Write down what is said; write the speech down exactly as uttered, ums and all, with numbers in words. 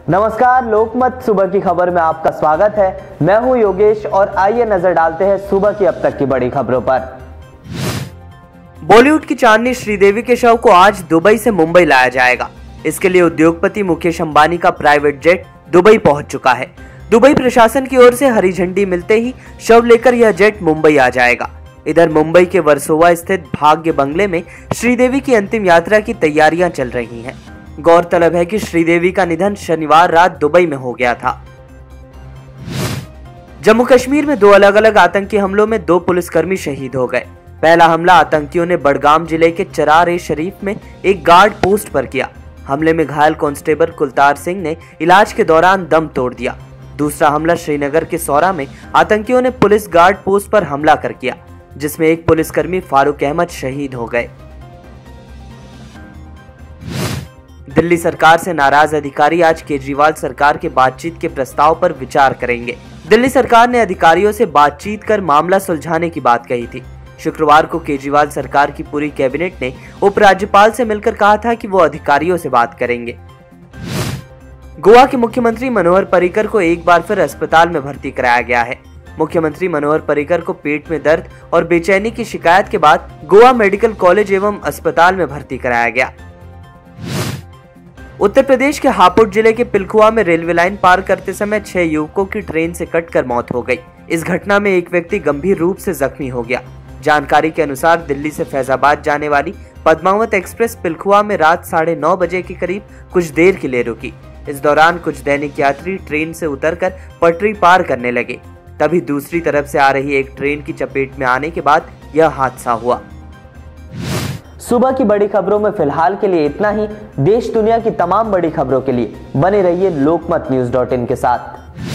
नमस्कार, लोकमत सुबह की खबर में आपका स्वागत है। मैं हूं योगेश और आइए नजर डालते हैं सुबह की अब तक की बड़ी खबरों पर। बॉलीवुड की चांदनी श्रीदेवी के शव को आज दुबई से मुंबई लाया जाएगा। इसके लिए उद्योगपति मुकेश अंबानी का प्राइवेट जेट दुबई पहुंच चुका है। दुबई प्रशासन की ओर से हरी झंडी मिलते ही शव लेकर यह जेट मुंबई आ जाएगा। इधर मुंबई के वर्सोवा स्थित भाग्य बंगले में श्रीदेवी की अंतिम यात्रा की तैयारियां चल रही हैं। गौरतलब है कि श्रीदेवी का निधन शनिवार रात दुबई में हो गया था। जम्मू कश्मीर में दो अलग अलग आतंकी हमलों में दो पुलिसकर्मी शहीद हो गए। पहला हमला आतंकियों ने बडगाम जिले के चरार ए शरीफ में एक गार्ड पोस्ट पर किया। हमले में घायल कांस्टेबल कुलतार सिंह ने इलाज के दौरान दम तोड़ दिया। दूसरा हमला श्रीनगर के सौरा में आतंकियों ने पुलिस गार्ड पोस्ट पर हमला कर किया, जिसमें एक पुलिसकर्मी फारूक अहमद शहीद हो गए। दिल्ली सरकार से नाराज अधिकारी आज केजरीवाल सरकार के बातचीत के प्रस्ताव पर विचार करेंगे। दिल्ली सरकार ने अधिकारियों से बातचीत कर मामला सुलझाने की बात कही थी। शुक्रवार को केजरीवाल सरकार की पूरी कैबिनेट ने उपराज्यपाल से मिलकर कहा था कि वो अधिकारियों से बात करेंगे। गोवा के मुख्यमंत्री मनोहर पर्रिकर को एक बार फिर अस्पताल में भर्ती कराया गया है। मुख्यमंत्री मनोहर पर्रिकर को पेट में दर्द और बेचैनी की शिकायत के बाद गोवा मेडिकल कॉलेज एवं अस्पताल में भर्ती कराया गया। उत्तर प्रदेश के हापुड़ जिले के पिलखुआ में रेलवे लाइन पार करते समय छह युवकों की ट्रेन से कटकर मौत हो गई। इस घटना में एक व्यक्ति गंभीर रूप से जख्मी हो गया। जानकारी के अनुसार दिल्ली से फैजाबाद जाने वाली पद्मावत एक्सप्रेस पिलखुआ में रात साढ़े नौ बजे के करीब कुछ देर के लिए रुकी। इस दौरान कुछ दैनिक यात्री ट्रेन से उतरकर पटरी पार करने लगे। तभी दूसरी तरफ से आ रही एक ट्रेन की चपेट में आने के बाद यह हादसा हुआ। सुबह की बड़ी खबरों में फिलहाल के लिए इतना ही। देश दुनिया की तमाम बड़ी खबरों के लिए बने रहिए लोकमत न्यूज़ डॉट इन के साथ।